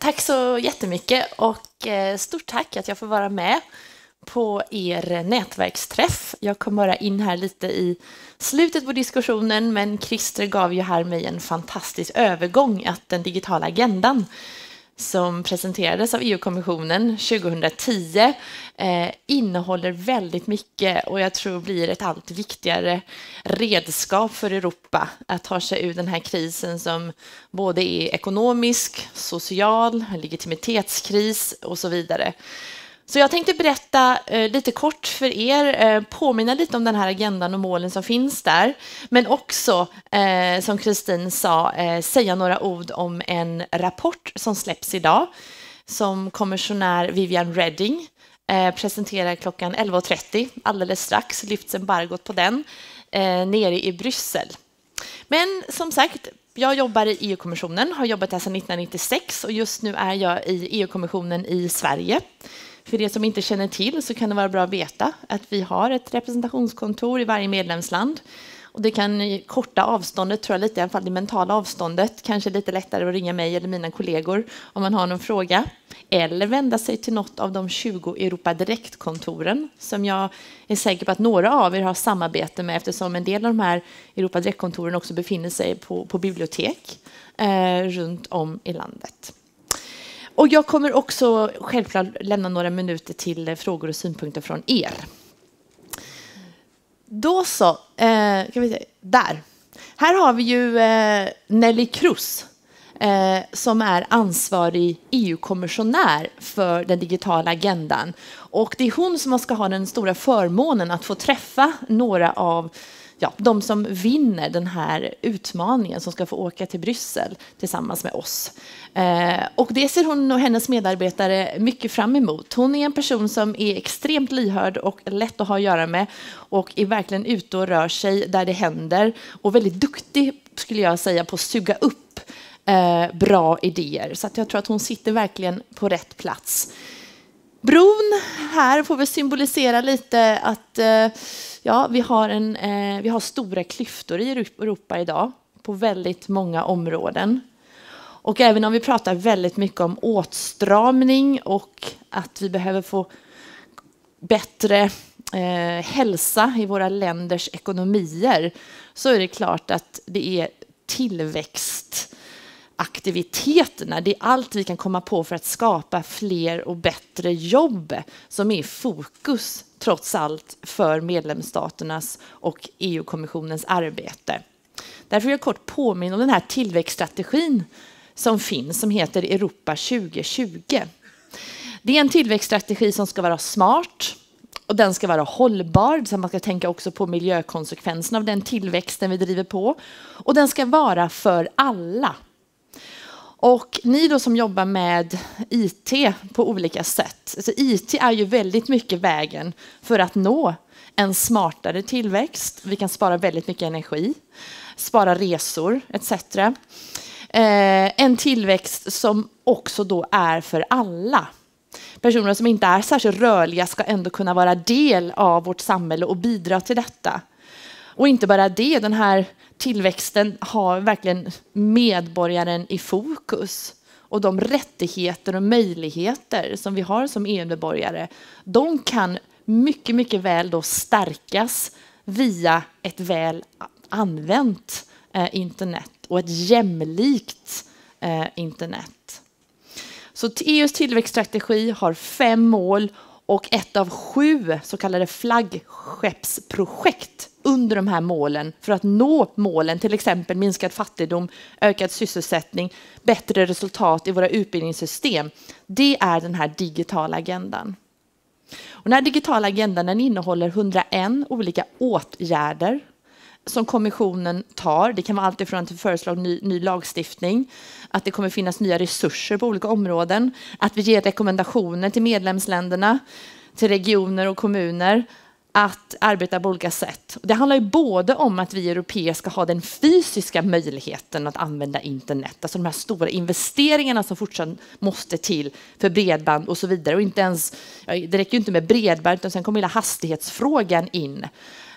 Tack så jättemycket och stort tack att jag får vara med på er nätverksträff. Jag kom bara in här lite i slutet på diskussionen, men Christer gav ju här mig en fantastisk övergång att den digitala agendan som presenterades av EU-kommissionen 2010 innehåller väldigt mycket och jag tror blir ett allt viktigare redskap för Europa att ta sig ur den här krisen som både är ekonomisk, social, legitimitetskris och så vidare. Så jag tänkte berätta lite kort för er, påminna lite om den här agendan och målen som finns där, men också, som Kristin sa, säga några ord om en rapport som släpps idag, som kommissionär Viviane Reding presenterar klockan 11.30, alldeles strax lyfts embargot på den, nere i Bryssel. Men som sagt, jag jobbar i EU-kommissionen, har jobbat här sedan 1996 och just nu är jag i EU-kommissionen i Sverige. För det som inte känner till så kan det vara bra att veta att vi har ett representationskontor i varje medlemsland. Och det kan korta avståndet, tror jag lite, i alla fall det mentala avståndet. Kanske lite lättare att ringa mig eller mina kollegor om man har någon fråga. Eller vända sig till något av de 20 Europa Direkt-kontoren som jag är säker på att några av er har samarbete med eftersom en del av de här Europa Direkt-kontoren också befinner sig på bibliotek runt om i landet. Och jag kommer också självklart lämna några minuter till frågor och synpunkter från er. Då så, kan vi se, där. Här har vi ju Nelly Kroes som är ansvarig EU-kommissionär för den digitala agendan. Och det är hon som ska ha den stora förmånen att få träffa några av de som vinner den här utmaningen som ska få åka till Bryssel tillsammans med oss. Och det ser hon och hennes medarbetare mycket fram emot. Hon är en person som är extremt lyhörd och lätt att ha att göra med och är verkligen ute och rör sig där det händer och väldigt duktig, skulle jag säga, på att suga upp bra idéer. Så att jag tror att hon sitter verkligen på rätt plats. Bron här får vi symbolisera lite att vi har stora klyftor i Europa idag på väldigt många områden. Och även om vi pratar väldigt mycket om åtstramning och att vi behöver få bättre hälsa i våra länders ekonomier så är det klart att det är tillväxtaktiviteterna, det är allt vi kan komma på för att skapa fler och bättre jobb som är fokus trots allt för medlemsstaternas och EU-kommissionens arbete. Därför vill jag kort påminna om den här tillväxtstrategin som finns som heter Europa 2020. Det är en tillväxtstrategi som ska vara smart och den ska vara hållbar, så man ska tänka också på miljökonsekvenserna av den tillväxten vi driver på. Och den ska vara för alla. Och ni då som jobbar med IT på olika sätt. Alltså IT är ju väldigt mycket vägen för att nå en smartare tillväxt. Vi kan spara väldigt mycket energi, spara resor etc. En tillväxt som också då är för alla. Personer som inte är särskilt rörliga ska ändå kunna vara del av vårt samhälle och bidra till detta. Och inte bara det, den här tillväxten har verkligen medborgaren i fokus. Och de rättigheter och möjligheter som vi har som EU-medborgare, de kan mycket, mycket väl då stärkas via ett väl använt internet och ett jämlikt internet. Så EUs tillväxtstrategi har 5 mål och ett av 7 så kallade flaggskeppsprojekt under de här målen för att nå målen, till exempel minskad fattigdom, ökad sysselsättning, bättre resultat i våra utbildningssystem. Det är den här digitala agendan. Och den här digitala agendan den innehåller 101 olika åtgärder som kommissionen tar. Det kan vara allt ifrån att föreslå ny lagstiftning, att det kommer finnas nya resurser på olika områden, att vi ger rekommendationer till medlemsländerna, till regioner och kommuner att arbeta på olika sätt. Det handlar ju både om att vi européer ska ha den fysiska möjligheten att använda internet, alltså de här stora investeringarna som fortsatt måste till för bredband och så vidare. Och inte ens, det räcker ju inte med bredband utan sen kommer hela hastighetsfrågan in.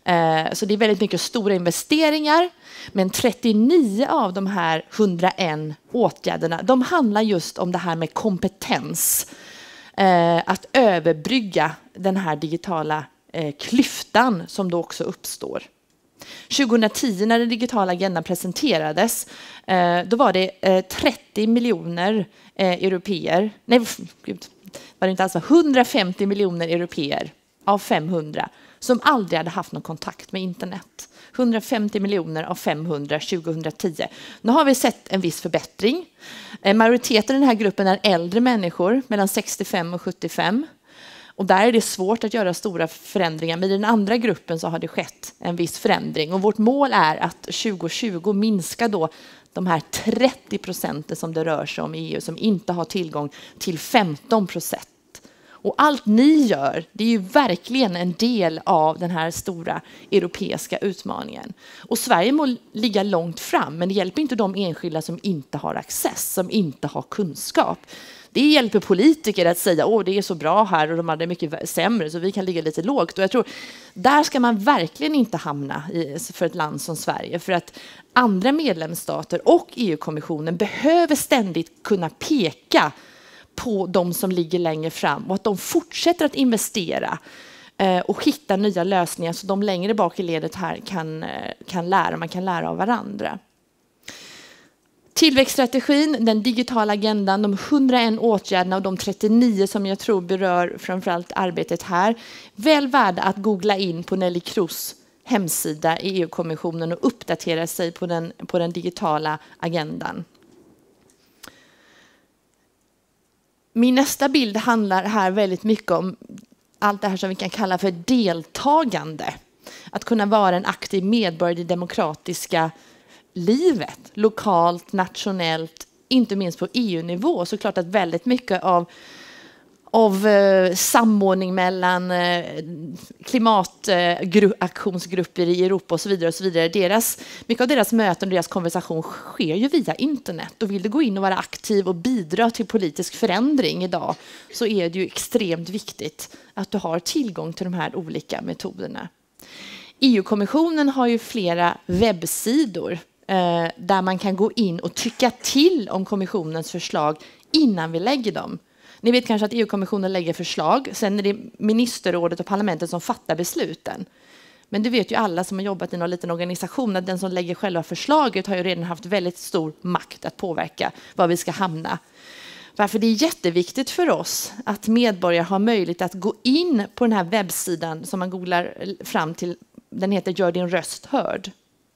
Så det är väldigt mycket stora investeringar. Men 39 av de här 101 åtgärderna, de handlar just om det här med kompetens. Att överbrygga den här digitala klyftan som då också uppstår. 2010 när den digitala agendan presenterades, då var det 30 miljoner europeer. Nej, gud, var det inte alls 150 miljoner europeer av 500 som aldrig hade haft någon kontakt med internet. 150 miljoner av 500 2010. Nu har vi sett en viss förbättring. Majoriteten i den här gruppen är äldre människor mellan 65 och 75. Och där är det svårt att göra stora förändringar. Men i den andra gruppen så har det skett en viss förändring. Och vårt mål är att 2020 minska då de här 30% som det rör sig om i EU som inte har tillgång till 15%. Och allt ni gör, det är ju verkligen en del av den här stora europeiska utmaningen. Och Sverige må ligga långt fram, men det hjälper inte de enskilda som inte har access, som inte har kunskap. Det hjälper politiker att säga att det är så bra här och de hade mycket sämre så vi kan ligga lite lågt. Och jag tror, där ska man verkligen inte hamna för ett land som Sverige. För att andra medlemsstater och EU-kommissionen behöver ständigt kunna peka på de som ligger längre fram och att de fortsätter att investera och hitta nya lösningar så de längre bak i ledet här kan lära. Man kan lära av varandra. Tillväxtstrategin, den digitala agendan, de 101 åtgärderna och de 39 som jag tror berör framförallt arbetet här. Väl värda att googla in på Nelly Kroes hemsida i EU-kommissionen och uppdatera sig på den digitala agendan. Min nästa bild handlar här väldigt mycket om allt det här som vi kan kalla för deltagande. Att kunna vara en aktiv medborgare i det demokratiska livet, lokalt, nationellt, inte minst på EU-nivå. Så klart att väldigt mycket av samordning mellan klimataktionsgrupper i Europa och så vidare. Mycket av deras möten och deras konversation sker ju via internet. Och vill du gå in och vara aktiv och bidra till politisk förändring idag så är det ju extremt viktigt att du har tillgång till de här olika metoderna. EU-kommissionen har ju flera webbsidor där man kan gå in och tycka till om kommissionens förslag innan vi lägger dem. Ni vet kanske att EU-kommissionen lägger förslag, sen är det ministerrådet och parlamentet som fattar besluten. Men du vet ju alla som har jobbat i någon liten organisation att den som lägger själva förslaget har ju redan haft väldigt stor makt att påverka var vi ska hamna. Varför det är jätteviktigt för oss att medborgare har möjlighet att gå in på den här webbsidan som man googlar fram till, den heter Gör din röst hörd.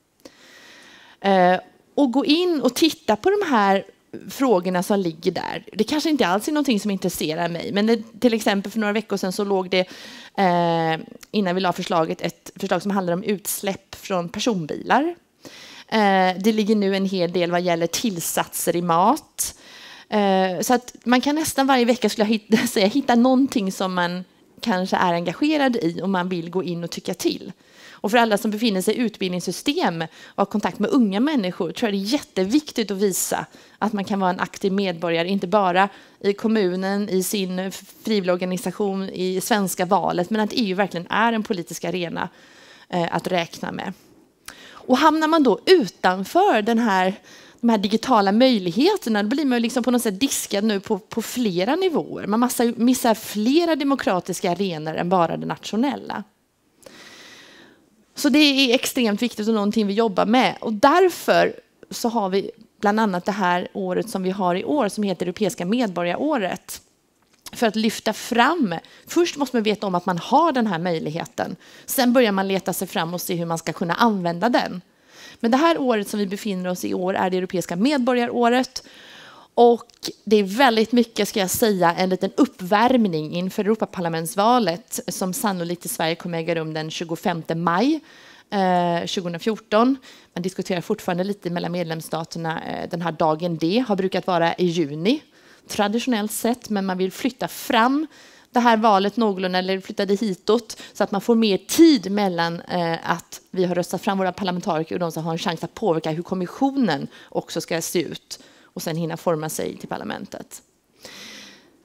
Och gå in och titta på de här frågorna som ligger där. Det kanske inte alls är någonting som intresserar mig, men till exempel för några veckor sedan så låg det innan vi la förslaget ett förslag som handlar om utsläpp från personbilar. Det ligger nu en hel del vad gäller tillsatser i mat. Så att man kan nästan varje vecka skulle jag hitta någonting som man kanske är engagerad i och man vill gå in och tycka till. Och för alla som befinner sig i utbildningssystem och har kontakt med unga människor tror jag det är jätteviktigt att visa att man kan vara en aktiv medborgare, inte bara i kommunen, i sin frivilligorganisation, i svenska valet, men att EU verkligen är en politisk arena att räkna med. Och hamnar man då utanför de här digitala möjligheterna, då blir man liksom på något sätt diskad nu på flera nivåer. Man missar flera demokratiska arenor än bara det nationella. Så det är extremt viktigt och någonting vi jobbar med. Och därför så har vi bland annat det här året som vi har i år som heter Europeiska medborgaråret. För att lyfta fram, först måste man veta om att man har den här möjligheten. Sen börjar man leta sig fram och se hur man ska kunna använda den. Men det här året som vi befinner oss i år är det Europeiska medborgaråret. Och det är väldigt mycket, ska jag säga, en liten uppvärmning inför Europaparlamentsvalet som sannolikt i Sverige kommer äga rum den 25 maj 2014. Man diskuterar fortfarande lite mellan medlemsstaterna. Den här dagen D har brukat vara i juni traditionellt sett, men man vill flytta fram det här valet någorlunda eller flytta det hitåt så att man får mer tid mellan att vi har röstat fram våra parlamentariker och de som har en chans att påverka hur kommissionen också ska se ut och sen hinna forma sig till parlamentet.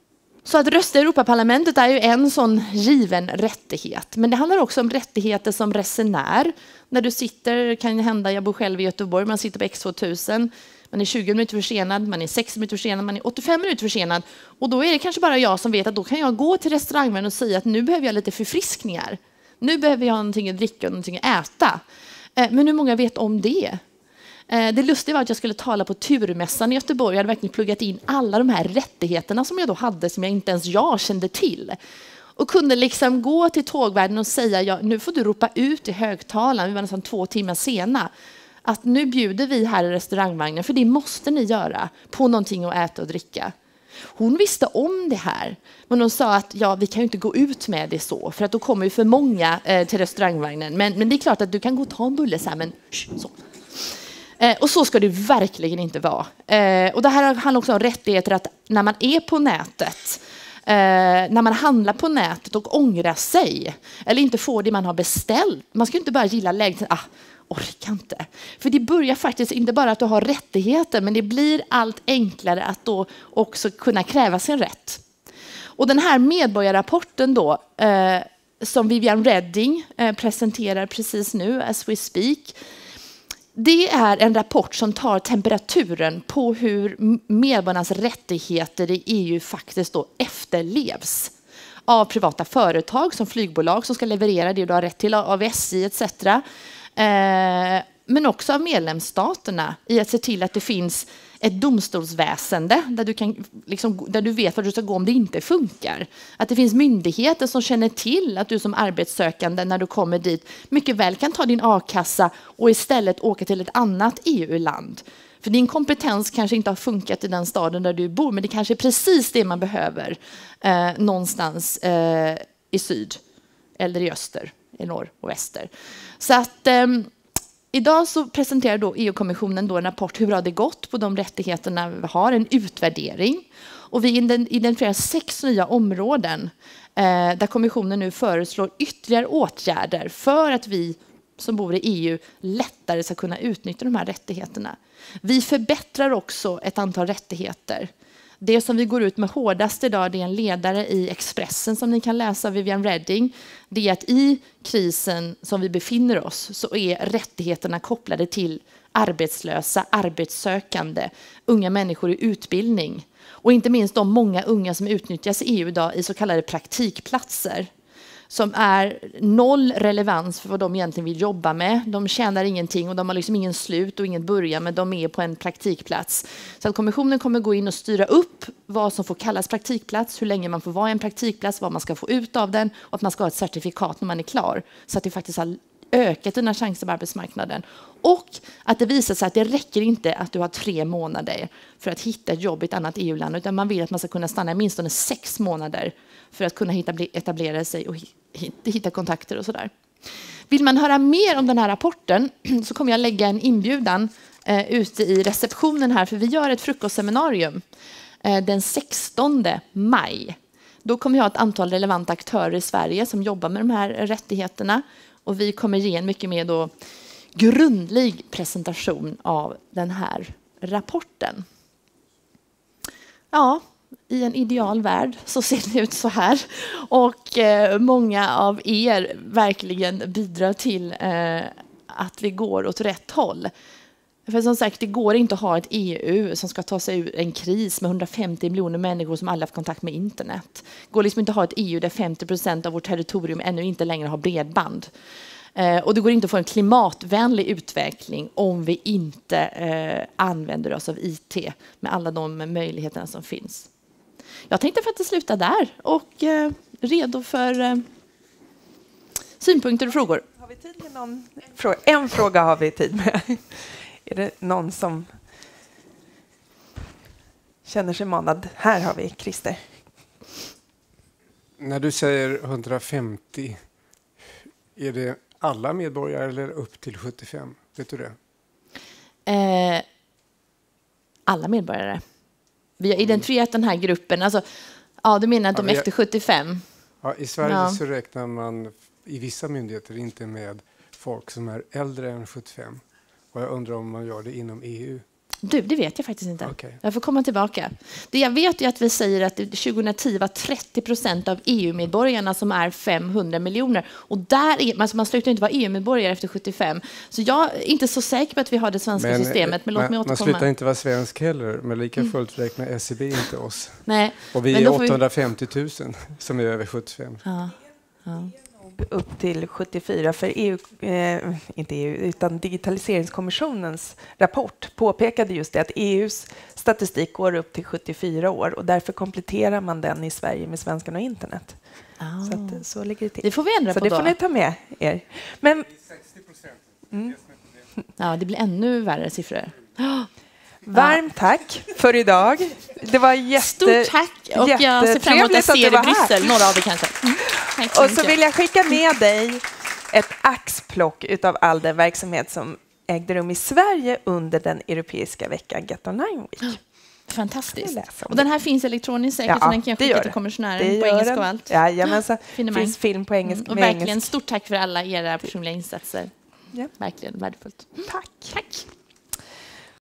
Så att rösta i Europaparlamentet är ju en sån given rättighet. Men det handlar också om rättigheter som resenär. När du sitter, kan det hända, jag bor själv i Göteborg, man sitter på X2000, man är 20 minuter försenad, man är 6 minuter försenad, man är 85 minuter försenad. Och då är det kanske bara jag som vet att då kan jag gå till restaurangen och säga att nu behöver jag lite förfriskningar. Nu behöver jag någonting att dricka och någonting att äta. Men hur många vet om det? Det lustiga var att jag skulle tala på turmässan i Göteborg. Jag hade verkligen pluggat in alla de här rättigheterna som jag då hade, som jag inte ens jag kände till. Och kunde liksom gå till tågvärden och säga, ja, nu får du ropa ut i högtalaren, vi var nästan 2 timmar sena, att nu bjuder vi här i restaurangvagnen, för det måste ni göra, på någonting att äta och dricka. Hon visste om det här, men hon sa att ja, vi kan ju inte gå ut med det så, för att då kommer ju för många till restaurangvagnen. Men det är klart att du kan gå och ta en bulle så här, men så. Och så ska det verkligen inte vara. Och det här handlar också om rättigheter att när man är på nätet, när man handlar på nätet och ångrar sig eller inte får det man har beställt. Man ska inte bara gilla läget, orkar inte. För det börjar faktiskt inte bara att du har rättigheter, men det blir allt enklare att då också kunna kräva sin rätt. Och den här medborgarrapporten då, som Viviane Reding presenterar precis nu, as we speak, det är en rapport som tar temperaturen på hur medborgarnas rättigheter i EU faktiskt då efterlevs av privata företag som flygbolag som ska leverera det du har rätt till, av SJ etc. Men också av medlemsstaterna i att se till att det finns ett domstolsväsende där du, där du vet vad du ska gå om det inte funkar. Att det finns myndigheter som känner till att du som arbetssökande när du kommer dit mycket väl kan ta din a-kassa och istället åka till ett annat EU-land. För din kompetens kanske inte har funkat i den staden där du bor, men det kanske är precis det man behöver någonstans i syd eller i öster, i norr och väster. Så att idag så presenterar då EU-kommissionen då en rapport hur har det gått på de rättigheterna vi har, en utvärdering. Och vi identifierar 6 nya områden där kommissionen nu föreslår ytterligare åtgärder för att vi som bor i EU lättare ska kunna utnyttja de här rättigheterna. Vi förbättrar också ett antal rättigheter. Det som vi går ut med hårdast idag, det är en ledare i Expressen som ni kan läsa, Viviane Reding. Det är att i krisen som vi befinner oss så är rättigheterna kopplade till arbetslösa, arbetssökande, unga människor i utbildning. Och inte minst de många unga som utnyttjas i EU idag i så kallade praktikplatser. Som är noll relevans för vad de egentligen vill jobba med. De tjänar ingenting och de har liksom ingen slut och ingen början, men de är på en praktikplats. Så att kommissionen kommer gå in och styra upp vad som får kallas praktikplats, hur länge man får vara i en praktikplats, vad man ska få ut av den och att man ska ha ett certifikat när man är klar. Så att det faktiskt har ökat dina chanser på arbetsmarknaden. Och att det visar sig att det räcker inte att du har 3 månader för att hitta ett jobb i ett annat EU-land, utan man vill att man ska kunna stanna minst 6 månader för att kunna etablera sig och hitta kontakter och sådär. Vill man höra mer om den här rapporten så kommer jag lägga en inbjudan ute i receptionen här, för vi gör ett frukostseminarium den 16 maj. Då kommer jag ha ett antal relevanta aktörer i Sverige som jobbar med de här rättigheterna och vi kommer ge en mycket mer då grundlig presentation av den här rapporten. Ja, i en ideal värld så ser det ut så här. Och många av er verkligen bidrar till att vi går åt rätt håll. För som sagt, det går inte att ha ett EU som ska ta sig ur en kris med 150 miljoner människor som aldrig haft kontakt med internet. Det går liksom inte att ha ett EU där 50% av vårt territorium ännu inte längre har bredband. Och det går inte att få en klimatvänlig utveckling om vi inte använder oss av IT med alla de möjligheterna som finns. Jag tänkte faktiskt sluta där och redo för synpunkter och frågor. Har vi tid med någon fråga? En fråga har vi tid med. Är det någon som känner sig manad? Här har vi Christer. När du säger 150, är det alla medborgare eller upp till 75? Vet du det? Alla medborgare. Vi har identifierat den här gruppen. Alltså, ja, du menar att de är efter 75? Ja, i Sverige så räknar man i vissa myndigheter inte med folk som är äldre än 75. Och jag undrar om man gör det inom EU. Du, det vet jag faktiskt inte. Okej. Jag får komma tillbaka. Det jag vet är att vi säger att 2010 var 30% av EU-medborgarna som är 500 miljoner. Och där är, alltså man slutar inte vara EU-medborgare efter 75. Så jag är inte så säker på att vi har det svenska systemet. Men låt mig man återkomma. slutar inte vara svensk heller, men lika fullt räknar SCB inte oss. Nej. Och vi Men är då får 850 000 som är över 75. Ja. Upp till 74 för inte EU utan Digitaliseringskommissionens rapport påpekade just det att EUs statistik går upp till 74 år och därför kompletterar man den i Sverige med svenskan och internet. Så ligger det till. Det får vi ändra så på det då. får ni ta med er. Men 60%. Ja, det blir ännu värre siffror. varmt tack för idag. Det var Stort tack och jag ser fram emot att se er i Bryssel, några av er kanske. Tack så Och så mycket. vill jag skicka med dig ett axplock utav all den verksamhet som ägde rum i Sverige under den europeiska veckan Get Online Week. Fantastiskt. Läsa om Och den här finns elektroniskt säkert, så den kan jag skicka till kommissionären på engelska och allt. Jajamensan. Finemang. Finns film på engelska. Och med verkligen engelska. stort tack för alla era personliga insatser. Ja. Verkligen värdefullt. Tack. Tack.